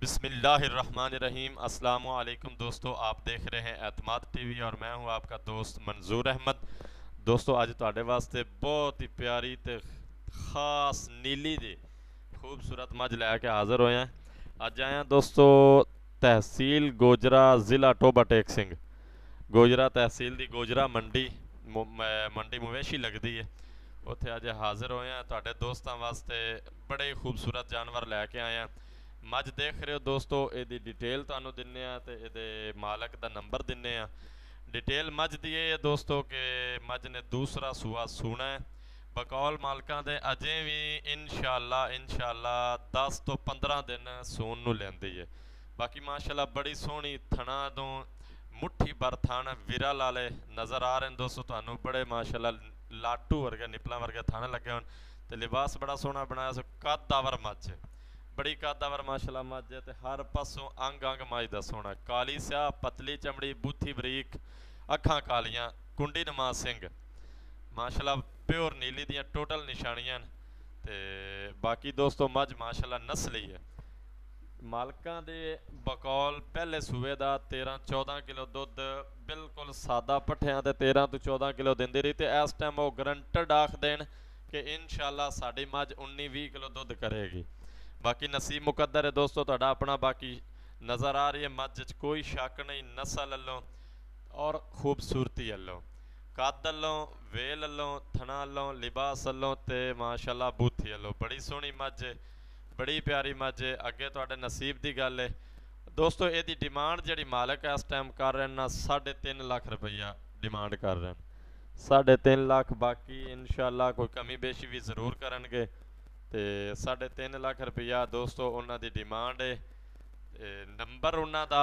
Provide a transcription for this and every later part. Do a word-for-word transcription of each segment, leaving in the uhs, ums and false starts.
बिस्मिल्लाहिर्रहमानिर्रहीम। अस्सलामु अलैकुम दोस्तों, आप देख रहे हैं एतमाद टीवी और मैं हूं आपका दोस्त मंजूर अहमद। दोस्तों अज तुहाडे वास्ते बहुत ही प्यारी ते खास नीली दी खूबसूरत मझ लैके हाज़र होए हैं। अज आए हैं दोस्तों तहसील गोजरा, ज़िला टोबा टेक सिंह। गोजरा तहसील दी गोजरा मंडी मु- म- मंडी मवेशी लगती है, उत्थे अज हाज़र होए हैं तुहाडे दोस्तां वास्ते। बड़े ही खूबसूरत जानवर लैके आए हैं। मझ देख रहे हो दोस्तों, ਇਹਦੀ डिटेल ਤੁਹਾਨੂੰ ਦਿੰਨੇ ਆ ਤੇ ਇਹਦੇ ਮਾਲਕ ਦਾ ਨੰਬਰ ਦਿੰਨੇ ਆ। डिटेल मझ ਦੀ ਇਹ ਹੈ ਦੋਸਤੋ ਕਿ ਮਝ ਨੇ ਦੂਸਰਾ ਸੂਆ ਸੂਣਾ ਹੈ। ਬਕੌਲ ਮਾਲਕਾਂ ਦੇ ਅਜੇ ਵੀ ਇਨਸ਼ਾਅੱਲਾ ਇਨਸ਼ਾਅੱਲਾ ਦਸ ਤੋਂ ਪੰਦਰਾਂ ਦਿਨ ਸੂਣ ਨੂੰ ਲੈਂਦੀ ਹੈ। ਬਾਕੀ ਮਾਸ਼ਾਅੱਲਾ ਬੜੀ ਸੋਹਣੀ ਥਣਾ ਤੋਂ ਮੁੱਠੀ ਭਰ ਥਣ ਵਿਰਲ ਵਾਲੇ ਨਜ਼ਰ ਆ ਰਹੇ ਨੇ ਦੋਸਤੋ ਤੁਹਾਨੂੰ। ਬੜੇ ਮਾਸ਼ਾਅੱਲਾ ਲਾਟੂ ਵਰਗੇ ਨਿਪਲਾਂ ਵਰਗੇ ਥਣ ਲੱਗੇ ਹੋਣ ਤੇ ਲਿਬਾਸ ਬੜਾ ਸੋਹਣਾ ਬਣਾਇਆ ਸੋ ਕੱਦਾਵਰ ਮੱਝ ਹੈ। बड़ी कादावर माशाल्लाह मझ है ते हर पासों अंग अंग मझ दा सोना। काली स्याह, पतली चमड़ी, बूथी बरीक, अखां कालियां, कुंडी नमा सिंह, माशाल्लाह प्योर नीली दियां टोटल निशानियां न। ते बाकी दोस्तों मझ माशाल्लाह नस्ली है। मालकां दे बकौल पहले सूबे दा तेरह चौदह किलो दुध बिल्कुल सादा पट्ठियां ते तेरह तो चौदह किलो दिंदी रही। ते इस टाइम वो गरंटड आख देन कि इंशाल्लाह साडी मझ उन्नी बीस किलो दुध करेगी। बाकी नसीब मुकद्दर है दोस्तों तुहाडा अपना। बाकी नज़र आ रही है मझ च कोई शक नहीं, नस्ल अल्लों और खूबसूरती अल्लों, कद अल्लों, वेल अल्लों, थना अल्लों, लिबास अल्लों ते माशाल्लाह बूथी अल्लों बड़ी सोहनी मझ है, बड़ी प्यारी मझ है। अगे तुहाडे नसीब की गल है दोस्तों। ਇਹਦੀ डिमांड जी मालक इस टाइम कर रहे हैं ना साढ़े तीन लाख रुपया डिमांड कर रहे हैं, साढ़े तीन लाख। बाकी इंशाल्लाह कोई कमी बेशी भी जरूर करनगे। तो साढ़े तीन लाख रुपया दोस्तों उन्हों की डिमांड है। ते नंबर उन्हों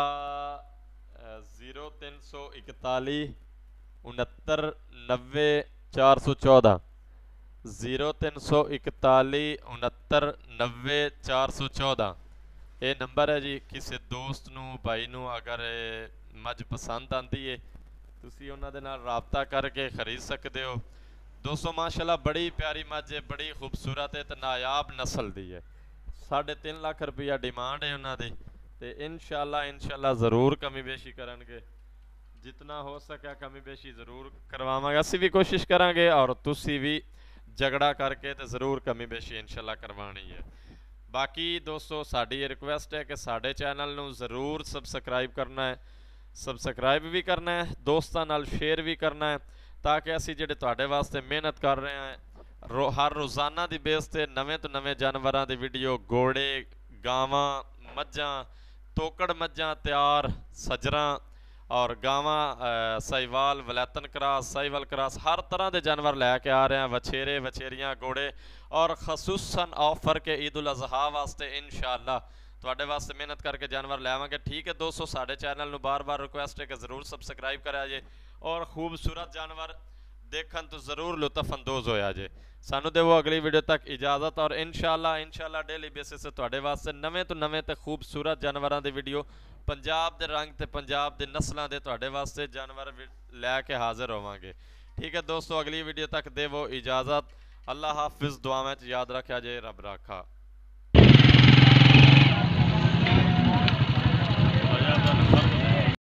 जीरो तीन सौ इकताली उनहत्तर नब्बे चार सौ चौदह, जीरो तीन सौ इकताली उनहत्तर नब्बे चार सौ चौदह ये नंबर है जी। किसी दोस्त नू भाई नू अगर मझ पसंद आती है तुसी उन्हां दे नाल राबता करके खरीद सकते हो दोस्तों। माशाल्लाह बड़ी प्यारी मझ है, बड़ी खूबसूरत है तो नायाब नस्ल दी है। साढ़े तीन लाख रुपया डिमांड है उन्होंने। तो इंशाल्लाह इंशाल्लाह ज़रूर कमी बेशी करनगे, जितना हो सके कमी बेशी ज़रूर करवावांगे। असी भी कोशिश करांगे और तुसी भी झगड़ा करके तो ज़रूर कमी बेशी इंशाल्लाह करवानी है। बाकी दोस्तों साड़ी रिक्वेस्ट है कि साढ़े चैनल नू ज़रूर सबसक्राइब करना है, सबसक्राइब भी करना है, दोस्तों नाल शेयर भी करना है ताकि असी जिहड़े तुहाडे वास्ते मेहनत कर रहे हैं रो हर रोज़ाना की बेस से नवे तो नवे जानवरों की वीडियो, घोड़े, गावां, मझां, तोकड़ मझां तैयार, सजरां और गावां, साहिवाल, वलैतन क्रॉस, साहिवाल क्रॉस, हर तरह के जानवर लैके आ रहे हैं। वछेरे, वछेरियाँ, घोड़े और खसूसन ऑफर के ईद उल अज़हा वास्ते इंशाअल्लाह तुहाडे वास्ते मेहनत करके जानवर लैवांगे। ठीक है दोस्तों, साढ़े चैनल नू बार बार रिक्वेस्ट है कि ज़रूर सबसक्राइब करा जे और खूबसूरत जानवर देखन तो ज़रूर लुत्फ अंदोज़ होया जे। सानू देवो अगली वीडियो तक इजाज़त और इंशाअल्लाह इंशाअल्लाह डेली बेसिस से तुहाडे वास्ते नवे तो नवे ते खूबसूरत जानवरों की वीडियो, पंजाब के रंग ते पंजाब के नस्लों के तुहाडे वास्ते जानवर लैके हाज़र होवांगे। ठीक है दोस्तों, अगली वीडियो तक देवो इजाज़त। अल्लाह हाफिज़, दुआ में याद रखा जे, रब राखा।